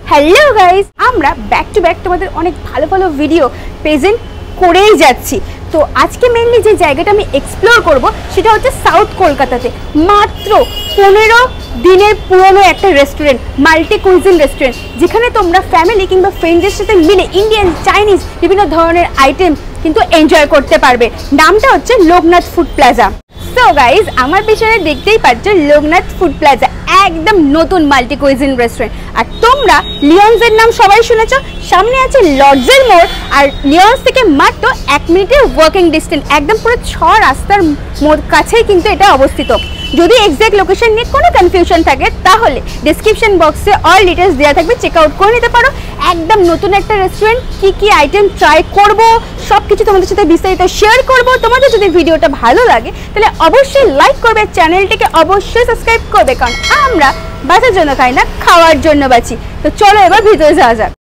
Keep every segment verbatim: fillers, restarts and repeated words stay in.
Hello guys, আমরা back to back তোমাদের অনেক ভালো ভালো ভিডিও প্রেজেন্ট করেই যাচ্ছি। তো আজকে মেইনলি যে জায়গাটা আমি এক্সপ্লোর করব সেটা হচ্ছে সাউথ কলকাতাতে মাত্র পনেরো দিনের পুরনো একটা রেস্টুরেন্ট, মাল্টি কুইজিন রেস্টুরেন্ট, যেখানে তোমরা ফ্যামিলি কিংবা ফ্রেন্ডদের সাথে মিলে ইন্ডিয়ান, চাইনিজ বিভিন্ন ধরনের আইটেম কিন্তু এনজয় করতে পারবে। নামটা হচ্ছে Loknath food plaza. So guys, আমার পিছনে দেখতেই পাচ্ছ লোকনাথ ফুড প্লাজা, একদম নতুন মাল্টি কুইজিন রেস্টুরেন্ট। আর তোমরা লিওন্সের নাম সবাই শুনেছ, সামনে আছে লর্ডসের মোড়, আর লিওন্স থেকে মাত্র এক মিনিটের ওয়াকিং ডিস্টেন্স, একদম পুরো ছ রাস্তার মোড় কাছেই কিন্তু এটা অবস্থিত। যদি এক্স্যাক্ট লোকেশন নিয়ে কোনো কনফিউশন থাকে তাহলে ডেসক্রিপশন বক্সে অল ডিটেলস দেওয়া থাকবে, চেক আউট করে নিতে পারো। একদম নতুন একটা রেস্টুরেন্ট, কি কি আইটেম ট্রাই করব সব কিছু তোমাদের সাথে বিস্তারিত শেয়ার করব। তোমাদের যদি ভিডিওটা ভালো লাগে তাহলে অবশ্যই লাইক করবে, চ্যানেলটিকে অবশ্যই সাবস্ক্রাইব করবে, কারণ আমরা বাঁচার জন্য খাই না, খাওয়ার জন্য বাঁচি। তো চলো এবার ভিতরে যাওয়া যাক।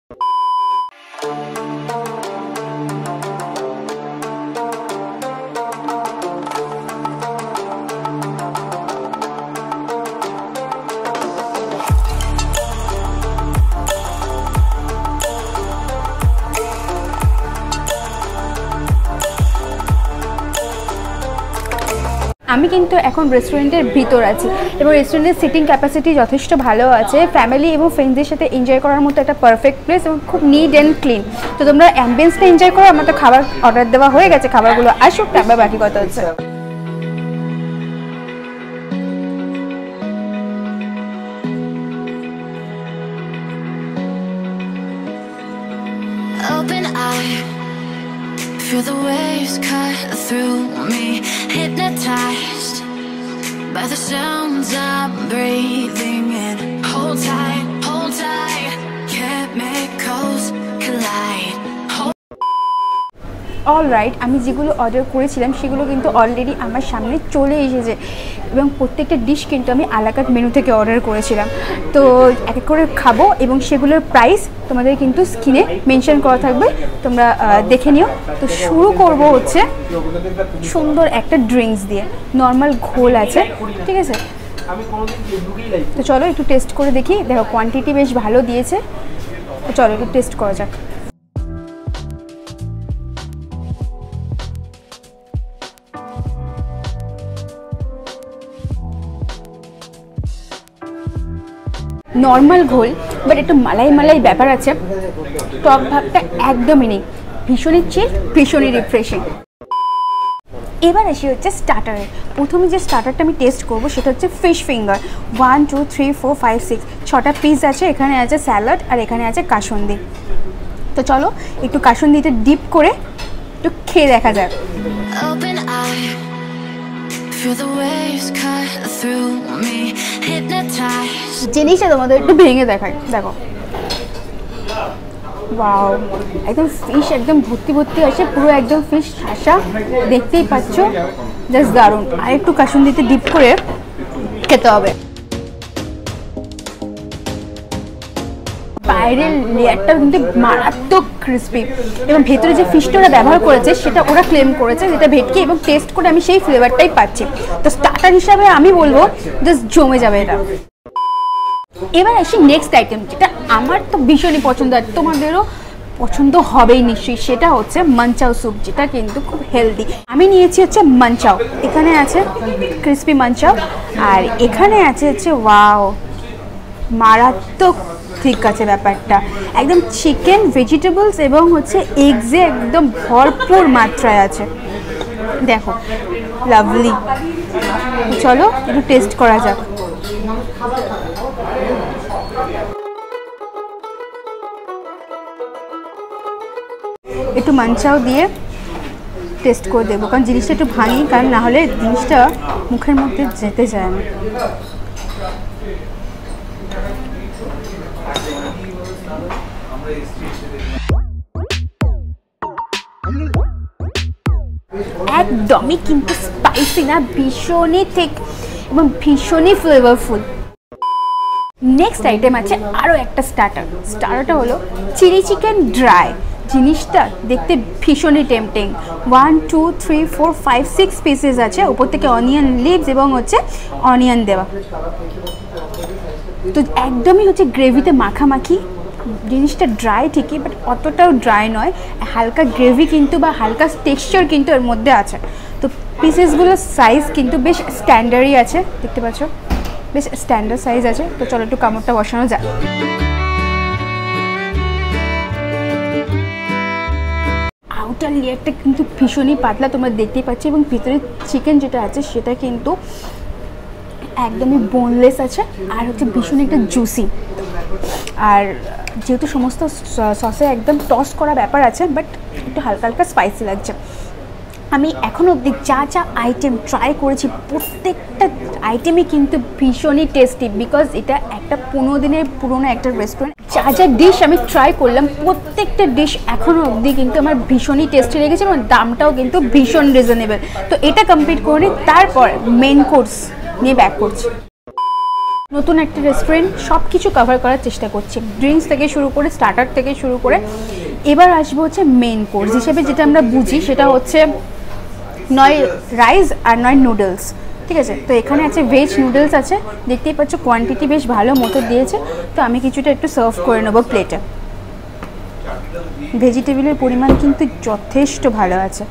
আমি কিন্তু এখন রেস্টুরেন্টের ভিতর আছি এবং রেস্টুরেন্টের সিটিং ক্যাপাসিটি যথেষ্ট ভালো আছে, ফ্যামিলি এবং ফ্রেন্ডসদের সাথে এনজয় করার মতো একটা পারফেক্ট প্লেস এবং খুব নিট অ্যান্ড ক্লিন। তো তোমরা অ্যাম্বিয়েন্সটা এনজয় করো। আমার তো খাবার অর্ডার দেওয়া হয়ে গেছে, খাবারগুলো আসুক, তারপর বাকি কথা হচ্ছে। Feel the waves cut through me, hypnotized by the sounds I'm breathing in. Hold tight, hold tight, chemicals collide. All right, আমি যেগুলো অর্ডার করেছিলাম সেগুলো কিন্তু অলরেডি আমার সামনে চলে এসেছে এবং প্রত্যেকটা ডিশ কিন্তু আমি আলাকাট মেনু থেকে অর্ডার করেছিলাম। তো এক এক করে খাবো এবং সেগুলোর প্রাইস তোমাদের কিন্তু স্ক্রিনে মেনশন করা থাকবে, তোমরা দেখে নিও। তো শুরু করব হচ্ছে সুন্দর একটা ড্রিঙ্কস দিয়ে, নর্মাল ঘোল আছে, ঠিক আছে। তো চলো একটু টেস্ট করে দেখি। দেখো কোয়ান্টিটি বেশ ভালো দিয়েছে, তো চলো একটু টেস্ট করা যাক। নর্মাল ঘোল, বাট একটু মালাই মালাই ব্যাপার আছে, টক ভাবটা একদমই নেই, ভীষণই চিল, ভীষণই রিফ্রেশিং। এবার আসি হচ্ছে স্টার্টারে। প্রথমে যে স্টার্টারটা আমি টেস্ট করবো সেটা হচ্ছে fish finger. One two three four five six ছটা পিস আছে, এখানে আছে স্যালাড আর এখানে আছে কাসুন্দি। তো চলো একটু কাসুন্দিটা ডিপ করে একটু খেয়ে দেখা যাক। জিনিসটা তোমাদের একটু ভেঙে দেখাই, দেখো। ওয়াও, একদম ফিশ একদম ভর্তি ভর্তি আছে, পুরো একদম ফিশ ঠাসা, দেখতেই পাচ্ছ, জাস্ট দারুণ। আর একটু কাসুন্দিতে ডিপ করে খেতে হবে। বাইরের লেয়ারটা কিন্তু মারাত্মক ক্রিস্পি এবং ভেতরে যে ফিশটা ওরা ব্যবহার করেছে সেটা ওরা ক্লেম করেছে, যেটা ভেটকি, এবং টেস্ট করে আমি সেই ফ্লেভারটাই পাচ্ছি। তো স্টার্টার হিসাবে আমি বলবো জাস্ট জমে যাবে এটা। এবার আসি নেক্সট আইটেম, যেটা আমার তো ভীষণই পছন্দ আর তোমাদেরও পছন্দ হবেই নিশ্চয়ই, সেটা হচ্ছে মানচাও স্যুপ, যেটা কিন্তু খুব হেলদি। আমি নিয়েছি হচ্ছে মানচাও, এখানে আছে ক্রিস্পি মানচাও আর এখানে আছে হচ্ছে ওয়াও মারাত্মক, ঠিক আছে ব্যাপারটা, একদম চিকেন, ভেজিটেবলস এবং হচ্ছে এগসে একদম ভরপুর মাত্রায় আছে, দেখো লাভলি। চলো একটু টেস্ট করা যাক। একটু মানচাও দিয়ে টেস্ট করে দেবো, কারণ জিনিসটা একটু ভাঙি, কারণ না হলে জিনিসটা মুখের মধ্যে যেতে যায় না। একদমই কিন্তু স্পাইসি না, ভীষণই ঠিক এবং ভীষণই ফ্লেভারফুল। নেক্সট আইটেম আছে আরও একটা স্টার্টার। স্টার্টারটা হলো চিলি চিকেন ড্রাই। জিনিসটা দেখতে ভীষণই tempting. One two three four five six pieces আছে, উপর থেকে অনিয়ন লিভস এবং হচ্ছে অনিয়ন দেওয়া। তো একদমই হচ্ছে গ্রেভিতে মাখামাখি, জিনিসটা ড্রাই ঠিকই, বাট অতটাও ড্রাই নয়, হালকা গ্রেভি কিন্তু বা হালকা টেক্সচার কিন্তু এর মধ্যে আছে। তো পিসেসগুলোর সাইজ কিন্তু বেশ স্ট্যান্ডার্ডই আছে, দেখতে পাচ্ছ বেশ স্ট্যান্ডার্ড সাইজ আছে। তো চলো একটু কামড়টা বসানো যাক। আউটার লেয়ারটা কিন্তু ভীষণই পাতলা, তোমরা দেখতেই পাচ্ছ, এবং ভিতরে চিকেন যেটা আছে সেটা কিন্তু একদমই বোনলেস আছে, আর হচ্ছে ভীষণ একটা জুসি। আর যেহেতু সমস্ত সসে একদম টস করা ব্যাপার আছে, বাট একটু হালকা হালকা স্পাইসি লাগছে। আমি এখনও অবধি যা যা আইটেম ট্রাই করেছি প্রত্যেকটা আইটেমই কিন্তু ভীষণই টেস্টি, বিকজ এটা একটা পনেরো দিনের পুরোনো একটা রেস্টুরেন্ট। যা যা ডিশ আমি ট্রাই করলাম প্রত্যেকটা ডিশ এখনও অবধি কিন্তু আমার ভীষণই টেস্টি লেগেছে, এবং দামটাও কিন্তু ভীষণ রিজনেবল। তো এটা কমপ্লিট করে নিই, তারপর মেন কোর্স নিয়ে ব্যাক করছি। নতুন একটা রেস্টুরেন্ট, সব কিছু কভার করার চেষ্টা করছি, ড্রিঙ্কস থেকে শুরু করে স্টার্টার থেকে শুরু করে। এবার আসবো হচ্ছে মেন কোর্স হিসেবে, যেটা আমরা বুঝি সেটা হচ্ছে নয় রাইস আর নয় নুডলস, ঠিক আছে। তো এখানে আছে ভেজ নুডলস আছে, দেখতেই পাচ্ছ কোয়ান্টিটি বেশ ভালো মতো দিয়েছে। তো আমি কিছুটা একটু সার্ভ করে নেবো প্লেটে। ভেজিটেবলের পরিমাণ কিন্তু যথেষ্ট ভালো আছে।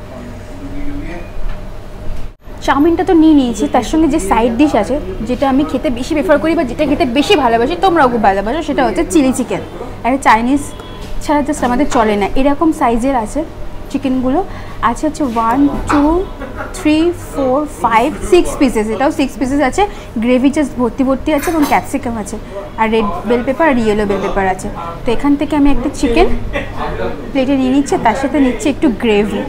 চাউমিনটা তো নিয়ে নিয়েছি, তার সঙ্গে যে সাইড ডিশ আছে যেটা আমি খেতে বেশি প্রেফার করি বা যেটা খেতে বেশি ভালোবাসি, তোমরাও খুব ভালোবাসো, সেটা হচ্ছে চিলি চিকেন। আর চাইনিজ ছাড়া জাস্ট আমাদের চলে না, এরকম সাইজের আছে চিকেনগুলো। আছে হচ্ছে one two three four five six pieces, এটাও সিক্স পিসেস আছে। গ্রেভি জাস্ট ভর্তি ভর্তি আছে, এবং ক্যাপসিকাম আছে, আর রেড বেল পেপার আর ইয়েলো বেল পেপার আছে। তো এখান থেকে আমি একটা চিকেন প্লেটে নিয়ে নিচ্ছি, তার সাথে নিচ্ছি একটু গ্রেভি।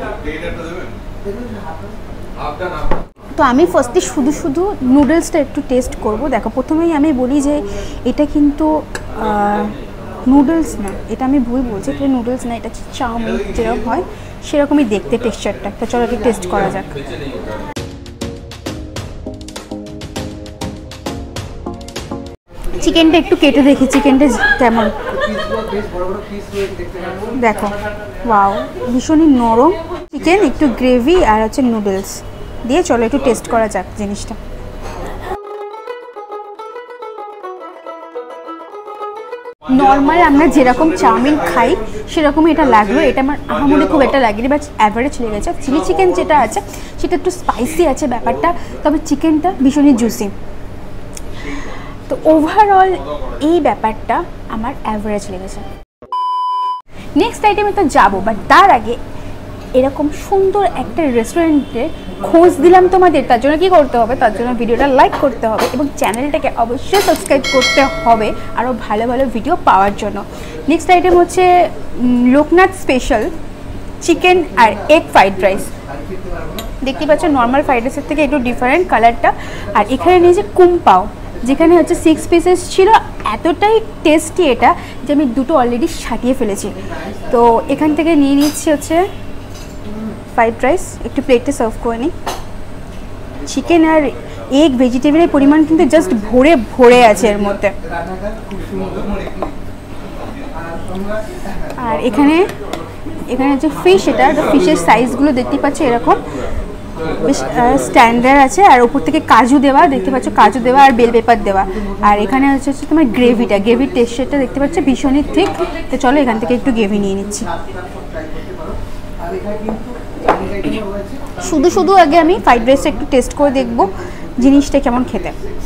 তো আমি ফার্স্টে শুধু শুধু নুডলসটা একটু টেস্ট করব। দেখো, প্রথমেই আমি বলি যে এটা কিন্তু নুডলস না, এটা আমি ভুল বলছি, এটা নুডলস না, এটা চাউমিন যেরকম হয় সেরকমই দেখতে টেক্সচারটা। তো চলো একটু টেস্ট করা যাক। চিকেনটা একটু কেটে দেখি চিকেনটা কেমন। দেখো, ওয়াও, ভীষণই নরম চিকেন, একটু গ্রেভি আর হচ্ছে নুডলস দিয়ে। চলো একটু টেস্ট করা যাক জিনিসটা। নর্মাল আমরা যেরকম চাউমিন খাই সেরকমই এটা লাগলো, এটা আমার আহামরি খুব একটা লাগেনি, বাট অ্যাভারেজ লেগেছে। চিলি চিকেন যেটা আছে সেটা একটু স্পাইসি আছে ব্যাপারটা, তবে চিকেনটা ভীষণই জুসি। তো ওভারঅল এই ব্যাপারটা আমার অ্যাভারেজ লেগেছে। নেক্সট আইটেমে তো যাবো, বাট তার আগে এরকম সুন্দর একটা রেস্টুরেন্টে খোঁজ দিলাম তোমাদের, তার জন্য কী করতে হবে, তার জন্য ভিডিওটা লাইক করতে হবে এবং চ্যানেলটাকে অবশ্যই সাবস্ক্রাইব করতে হবে আরও ভালো ভালো ভিডিও পাওয়ার জন্য। নেক্সট আইটেম হচ্ছে লোকনাথ স্পেশাল চিকেন আর এগ ফ্রাইড রাইস। দেখতে পাচ্ছ নর্মাল ফ্রাইড রাইসের থেকে একটু ডিফারেন্ট কালারটা। আর এখানে নিয়েছে কুমপাও, যেখানে হচ্ছে সিক্স পিসেস ছিল। এতটাই টেস্টি এটা যে আমি দুটো অলরেডি সাটিয়ে ফেলেছি। তো এখান থেকে নিয়ে নিচ্ছি হচ্ছে ফ্রাইড রাইস, একটু প্লেটে সার্ভ করে নিই। চিকেন আর এগ ভেজিটেবলের পরিমাণ কিন্তু জাস্ট ভরে ভরে আছে এর মধ্যে। আর এখানে এখানে হচ্ছে ফিশ, এটা ফিশের সাইজগুলো দেখতে পাচ্ছ এরকম বেশ স্ট্যান্ডার্ড আছে। আর উপর থেকে কাজু দেওয়া, দেখতে পাচ্ছ কাজু দেওয়া আর বেল পেপার দেওয়া। আর এখানে হচ্ছে হচ্ছে তোমার গ্রেভিটা, গ্রেভির টেক্সচারটা দেখতে পাচ্ছ ভীষণই ঠিক। তো চলো এখান থেকে একটু গ্রেভি নিয়ে নিচ্ছি। শুধু শুধু আগে আমি ফ্রাইড রাইসটা একটু টেস্ট করে দেখবো জিনিসটা কেমন খেতে।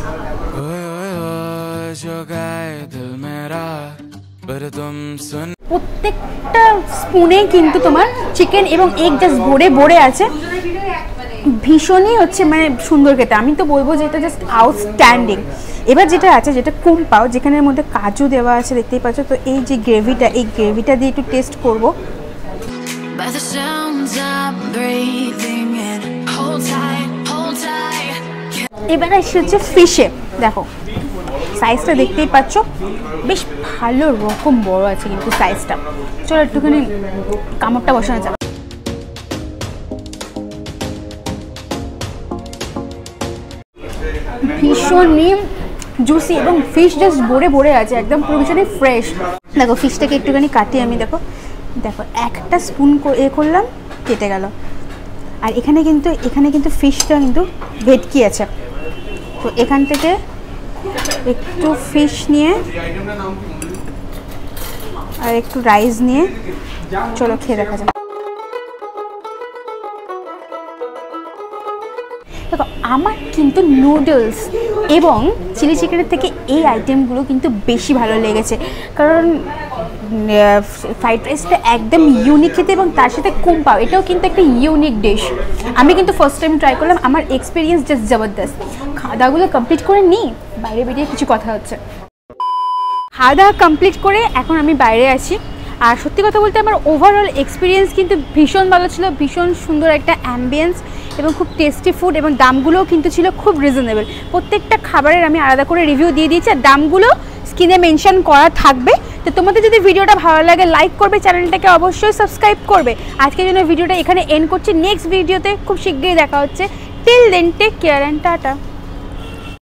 প্রত্যেকটা স্পুনে কিন্তু তোমার চিকেন এবং এগ জাস্ট ভরে ভরে আছে, ভীষণই হচ্ছে মানে সুন্দর খেতে। আমি তো বলবো যে এটা জাস্ট আউটস্ট্যান্ডিং। এবার যেটা আছে যেটা কুমপাও, যেখানের মধ্যে কাজু দেওয়া আছে দেখতেই পাচ্ছ। তো এই যে গ্রেভিটা, এই গ্রেভিটা দিয়ে একটু টেস্ট করবো। এবার এসে হচ্ছে ফিশে, দেখো সাইজটা দেখতেই পাচ্ছ বেশ ভালো রকম বড় আছে কিন্তু সাইজটা। চলো একটুখানি কামড়টা বসানো যাবে। ভীষণই জুসি এবং ফিশ জাস্ট ভরে ভরে আছে, একদম পুরো ভীষণই ফ্রেশ। দেখো ফিশটাকে একটুখানি কাটিয়ে আমি দেখো দেখো একটা স্পুন এ করলাম, কেটে গেল। আর এখানে কিন্তু এখানে কিন্তু ফিশটা কিন্তু ভেটকি আছে। তো এখান থেকে একটু ফিশ নিয়ে আর একটু রাইস নিয়ে চলো খেয়ে দেখা যাক। দেখো আমার কিন্তু নুডলস এবং চিলি চিকেনের থেকে এই আইটেমগুলো কিন্তু বেশি ভালো লেগেছে, কারণ ফ্রাইড রাইসটা একদম ইউনিক খেতে এবং তার সাথে কুম্পাও, এটাও কিন্তু একটা ইউনিক ডিশ। আমি কিন্তু ফার্স্ট টাইম ট্রাই করলাম, আমার এক্সপিরিয়েন্স জাস্ট জবরদস্ত। খাওয়া দাওয়াগুলো কমপ্লিট করে নিই, বাইরে বেরিয়ে কিছু কথা হচ্ছে। খাওয়া দাওয়া কমপ্লিট করে এখন আমি বাইরে আছি। আর সত্যি কথা বলতে আমার ওভারঅল এক্সপিরিয়েন্স কিন্তু ভীষণ ভালো ছিল, ভীষণ সুন্দর একটা অ্যাম্বিয়েন্স এবং খুব টেস্টি ফুড, এবং দামগুলোও কিন্তু ছিল খুব রিজনেবল। প্রত্যেকটা খাবারের আমি আলাদা করে রিভিউ দিয়ে দিয়েছি, আর দামগুলো স্ক্রিনে মেনশন করা থাকবে। তো তোমাদের যদি ভিডিওটা ভালো লাগে লাইক করবে, চ্যানেলটাকে অবশ্যই সাবস্ক্রাইব করবে। আজকের জন্য ভিডিওটা এখানে এন্ড করছি, নেক্সট ভিডিওতে খুব শীঘ্রই দেখা হচ্ছে। Till then take care and tata.